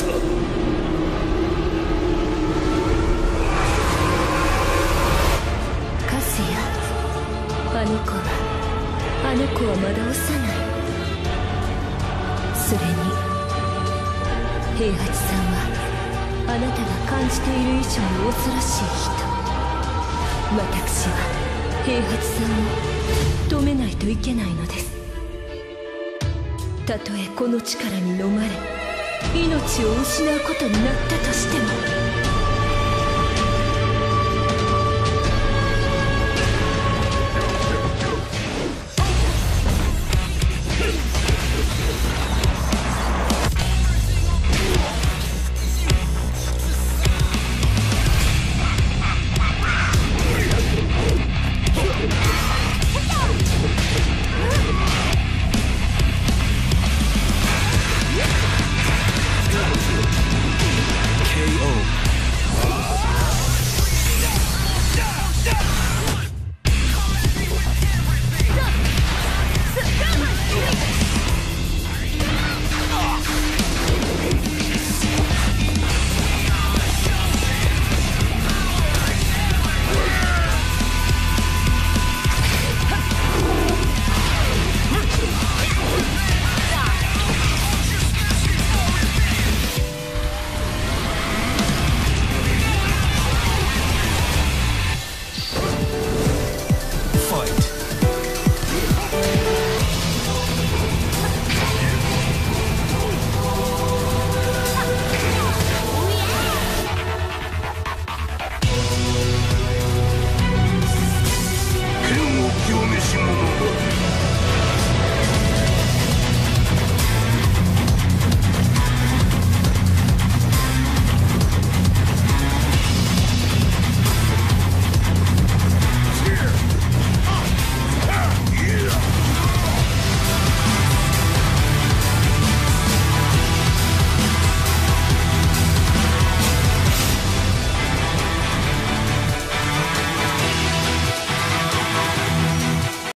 カスヤ、あの子はまだ幼い。それに平八さんはあなたが感じている以上に恐ろしい人。私は平八さんを止めないといけないのです。たとえこの力に飲まれ命を失うことになったとしても。